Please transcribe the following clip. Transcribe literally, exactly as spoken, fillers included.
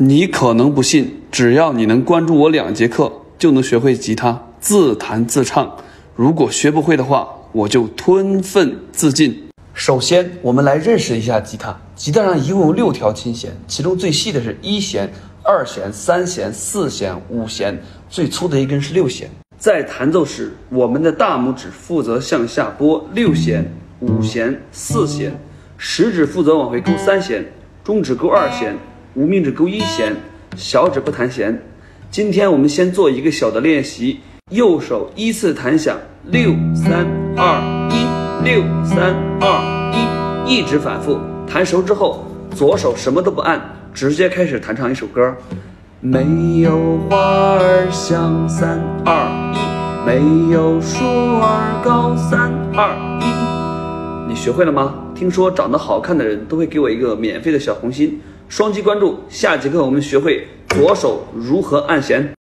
你可能不信，只要你能关注我两节课，就能学会吉他，自弹自唱。如果学不会的话，我就吞粪自尽。首先，我们来认识一下吉他。吉他上一共有六条琴弦，其中最细的是一弦、二弦、三弦、四弦、五弦，最粗的一根是六弦。在弹奏时，我们的大拇指负责向下拨六弦、五弦、四弦，食指负责往回勾三弦，中指勾二弦，无名指勾一弦，小指不弹弦。今天我们先做一个小的练习，右手依次弹响六三二一，六三二一，一直反复。弹熟之后，左手什么都不按，直接开始弹唱一首歌。没有花儿香三二一，没有树儿高三二一。你学会了吗？听说长得好看的人都会给我一个免费的小红心。双击关注，下节课我们学会左手如何按弦。